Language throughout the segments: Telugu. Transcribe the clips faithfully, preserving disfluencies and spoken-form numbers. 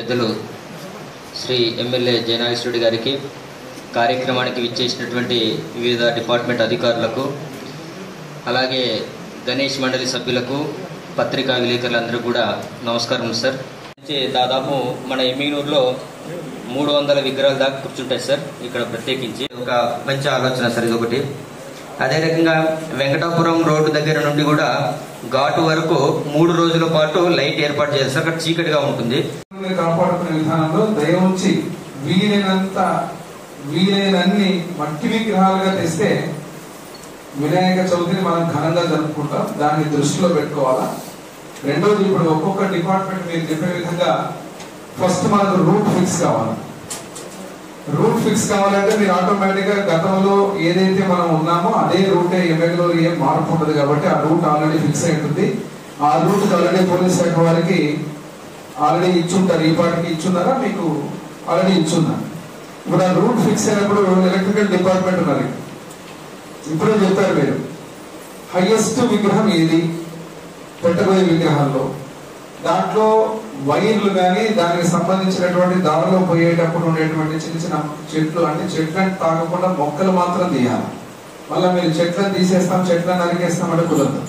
పెద్దలు శ్రీ ఎమ్మెల్యే జయనాగేశ్వరరెడ్డి గారికి, కార్యక్రమానికి విచ్చేసినటువంటి వివిధ డిపార్ట్మెంట్ అధికారులకు, అలాగే గణేష్ మండలి సభ్యులకు, పత్రికా విలేకరులందరూ కూడా నమస్కారం సార్. దాదాపు మన ఎమ్మిగనూరులో మూడు వందల విగ్రహాల దాకా కూర్చుంటాయి సార్. ఇక్కడ ప్రత్యేకించి ఒక మంచి ఆలోచన సార్ ఇది ఒకటి. అదే రకంగా వెంకటాపురం రోడ్డు దగ్గర నుండి కూడా ఘాటు వరకు మూడు రోజుల పాటు లైట్ ఏర్పాటు చేయాలి సార్. అక్కడ చీకటిగా ఉంటుంది. కాపాడుకునే విధానంలో దయ ఉంచి వీలైనంత వీలైనన్ని మట్టి విగ్రహాలుగా తెస్తే వినాయక చవితిని మనం ఘనంగా జరుపుకుంటాం. దాన్ని దృష్టిలో పెట్టుకోవాలా. రెండోది, ఇప్పుడు ఒక్కొక్క డిపార్ట్మెంట్ మీరు చెప్పే విధంగా ఫస్ట్ మనకు రూట్ ఫిక్స్ కావాలి. రూట్ ఫిక్స్ కావాలంటే మీరు ఆటోమేటిక్ గా గతంలో ఏదైతే మనం ఉన్నామో అదే రూటే ఎమ్మెల్యేలో ఏం మార్పు ఉండదు కాబట్టి ఆ రూట్ ఆల్రెడీ ఫిక్స్ అయి ఉంటుంది. ఆ రూట్ ఆల్రెడీ పోలీస్ శాఖ వారికి ఆల్రెడీ ఇచ్చుంటారు. ఈ పాటికి ఇచ్చున్నారా? మీకు ఆల్రెడీ ఇచ్చున్నారు. ఇప్పుడు ఆ రూట్ ఫిక్స్ అయినప్పుడు ఎలక్ట్రికల్ డిపార్ట్మెంట్ ఉన్నారు. ఇప్పుడే చెప్పారు మీరు హైయెస్ట్ విగ్రహం ఏది పెట్టబోయే విగ్రహాల్లో. దాంట్లో వైర్లు కానీ దానికి సంబంధించినటువంటి దారిలో పోయేటప్పుడు ఉండేటువంటి చిన్న చిన్న చెట్లు, అంటే చెట్లను తాగకుండా మొక్కలు మాత్రం తీయాలి. మళ్ళీ మీరు చెట్లను తీసేస్తాం చెట్లను నరికేస్తాం అంటే కుదరదు.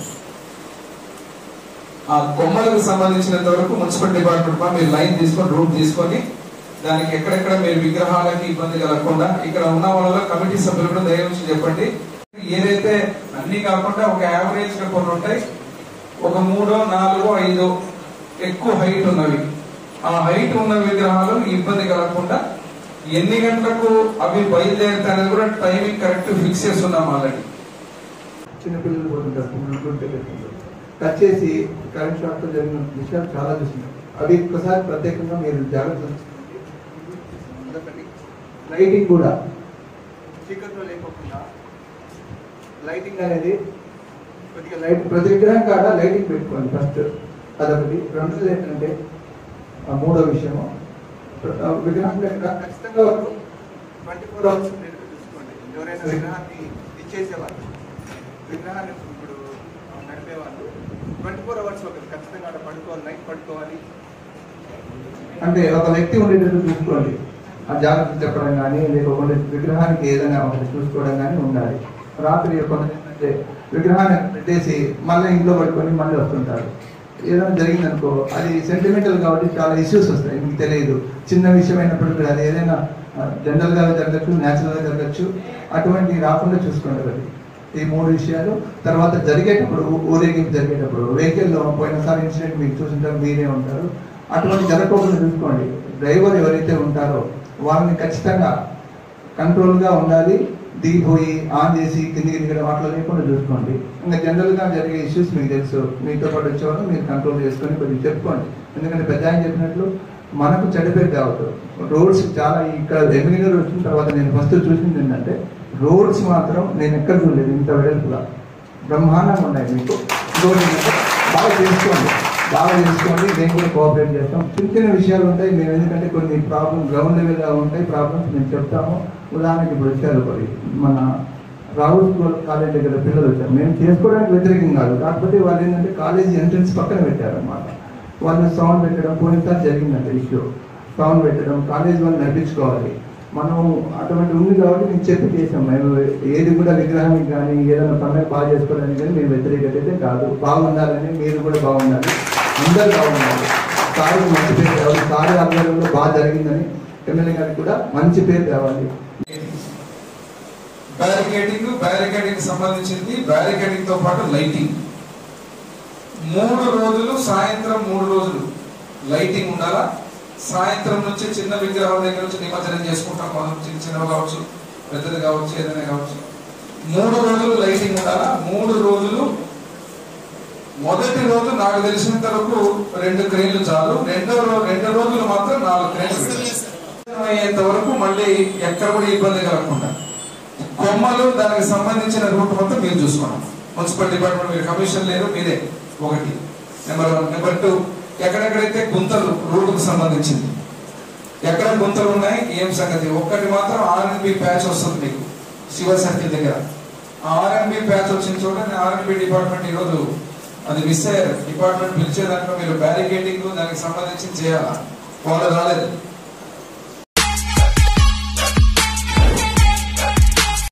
ఆ కొమ్మలకు సంబంధించినంత వరకు మున్సిపల్ డిపార్ట్మెంట్ మీరు లైన్ తీసుకొని రూట్ తీసుకొని దానికి ఎక్కడెక్కడ మీరు విగ్రహాలకి ఇబ్బంది కలగకుండా, ఇక్కడ ఉన్న వాళ్ళ కమిటీ సభ్యులు కూడా దయచేసి చెప్పండి. ఏదైతే అన్ని కాకుండా ఒక యావరేజ్ గా కొన్ని ఉంటాయి, ఒక మూడో నాలుగో ఐదో ఎక్కువ హైట్ ఉన్నవి, ఆ హైట్ ఉన్న విగ్రహాలు ఇబ్బంది కలగకుండా ఎన్ని గంటలకు అవి బయలుదేరుతాయి అనేది కూడా టైమింగ్ కరెక్ట్ ఫిక్స్ చేస్తున్నాం ఆల్రెడీ. చిన్నపిల్లలు పోతుంటారు, టచ్ చేసి కరెంట్ షాక్ తో జరిగిన విషయాలు చాలా చూస్తున్నాం. అవి ఒక్కసారి ప్రత్యేకంగా మీరు జాగ్రత్త. లైటింగ్ కూడా చీకట్లో లేకోకుండా లైటింగ్ అనేది కొద్దిగా లైట్ ప్రతి విగ్రహం కాడ లైటింగ్ పెట్టుకోండి ఫస్ట్. అదొకటి. రెండోది ఏంటంటే మూడో విషయము, విగ్రహం ఖచ్చితంగా ట్వంటీ ఫోర్ అవర్స్ చూసుకోండి. ఎవరైనా విగ్రహాన్ని ఇచ్చేసేవాళ్ళు, విగ్రహాన్ని ఇప్పుడు నడిపేవాళ్ళు ట్వంటీ ఫోర్ అవర్స్ ఒకటి ఖచ్చితంగా అక్కడ పడుకోవాలి, నైట్ పడుకోవాలి. అంటే ఒక వ్యక్తి ఉండేటట్టు చూసుకోండి. ఆ జాగ్రత్త చెప్పడం కానీ లేకపోతే విగ్రహానికి ఏదైనా ఒకటి చూసుకోవడం కానీ ఉండాలి. రాత్రి కొంత ఏంటంటే విగ్రహాన్ని పెట్టేసి మళ్ళీ ఇంట్లో పడుకొని మళ్ళీ వస్తుంటారు. ఏదైనా జరిగిందనుకో అది సెంటిమెంటల్ కాబట్టి చాలా ఇష్యూస్ వస్తాయి. మీకు తెలియదు, చిన్న విషయం అయినప్పుడు అది ఏదైనా జనరల్ గా జరగచ్చు, న్యాచురల్ గా జరగచ్చు. అటువంటి రాకుండా చూసుకోండి. అది ఈ మూడు విషయాలు. తర్వాత జరిగేటప్పుడు ఊరేగింపు జరిగేటప్పుడు వెహికల్లో పోయినసారి ఇన్సిడెంట్ మీకు చూసింటారు, మీరే ఉంటారు. అటువంటి జరగకుండా చూసుకోండి. డ్రైవర్ ఎవరైతే ఉంటారో వాళ్ళని ఖచ్చితంగా కంట్రోల్ గా ఉండాలి. దిగిపోయి ఆన్ చేసి కిందికి దిగడం అట్లా లేకుండా చూసుకోండి. ఇంకా జనరల్ గా జరిగే ఇష్యూస్ మీకు తెలుసు. మీతో పాటు వచ్చేవాళ్ళు మీరు కంట్రోల్ చేసుకొని కొద్దిగా చెప్పుకోండి. ఎందుకంటే పెద్ద ఆయన చెప్పినట్లు మనకు చెడిపోయి కావద్దు. రోడ్స్ చాలా ఇక్కడ ఎమ్మెల్యేలు వచ్చిన తర్వాత నేను ఫస్ట్ చూసింది ఏంటంటే రోడ్స్ మాత్రం నేను ఎక్కడ చూడలేదు ఇంత వెడల్పుగా బ్రహ్మాండంగా ఉన్నాయి. మీకు బాగా చేసుకోండి, బాగా చేసుకోండి. నేను కూడా కోఆపరేట్ చేస్తాం. చిన్న చిన్న విషయాలు ఉంటాయి. మేము ఎందుకంటే కొన్ని ప్రాబ్లమ్ గ్రౌండ్ లెవెల్గా ఉంటాయి ప్రాబ్లమ్స్ మేము చెప్తాము. ఉదాహరణకి ఇప్పుడు వచ్చారు పడి మన రాహుల్ స్కూల్ కాలేజ్ దగ్గర పిల్లలు వచ్చారు. మేము చేసుకోవడానికి వ్యతిరేకం కాదు, కాకపోతే వాళ్ళు ఏంటంటే కాలేజీ ఎంట్రన్స్ పక్కన పెట్టారనమాట. వాళ్ళు సౌండ్ పెట్టడం పోయినసారి జరిగిందంటే ఇష్యూ. సౌండ్ పెట్టడం కాలేజీ వాళ్ళు నడిపించుకోవాలి. మనం అటువంటి ఉంది కాబట్టి మేము చెప్పి చేసాం. మేము ఏది కూడా విగ్రహానికి కానీ ఏదైనా పండుగ బాగా చేసుకోవడానికి కానీ మేము వ్యతిరేకత అయితే కాదు. బాగుండాలని మీరు కూడా బాగుండాలి, అందరూ బాగుండాలి. సారీ మంచి పేరు కావాలి. సారీ ఆధ్వర్యంలో బాగా జరిగిందని ఎమ్మెల్యే గారికి కూడా మంచి పేరు కావాలి. బ్యారికేడింగ్ బ్యారికేడింగ్ సంబంధించింది. బ్యారికేడింగ్ తో పాటు లైటింగ్ మూడు రోజులు, సాయంత్రం మూడు రోజులు లైటింగ్ ఉండాలా. సాయంత్రం నుంచి చిన్న విగ్రహాల దగ్గర నుంచి నిమజ్జనం చేసుకుంటాం మనం. చిన్న చిన్నవి కావచ్చు, పెద్దది కావచ్చు, ఏదైనా కావచ్చు. మూడు రోజులు లైటింగ్ ఉండాలా. మూడు రోజులు మొదటి రోజు నాకు తెలిసినంత వరకు రెండు క్రేన్లు చాలు. రెండో రెండు రోజులు మాత్రం నాలుగు క్రేన్లు అయ్యేంత వరకు మళ్ళీ ఎక్కడ కూడా ఇబ్బంది కలగకుండా కొమ్మలు దానికి సంబంధించిన రూట్ మొత్తం మీరు చూసుకోండి. మున్సిపల్ డిపార్ట్మెంట్ మీరు కమిషన్ లేదు, మీరే ఒకటి. Number one. నెంబర్ టూ, ఎక్కడెక్కడైతే గుంతలు రూట్కు సంబంధించింది ఎక్కడ గుంతలు ఉన్నాయి ఏం సంగతి. ఒక్కటి మాత్రం ఆర్ఎన్బి ప్యాచ్ వస్తుంది మీకు శివ సర్కిల్ దగ్గర. ఆ ఆర్ఎన్బి ప్యాచ్ వచ్చిన చోట ఆర్ఎన్బి డిపార్ట్మెంట్ ఈరోజు అది మిస్ అయ్యారు. డిపార్ట్మెంట్ పిలిచే దాంట్లో మీరు బ్యారికేడింగ్ దానికి సంబంధించి చేయాలా. వాళ్ళు రాలేదు.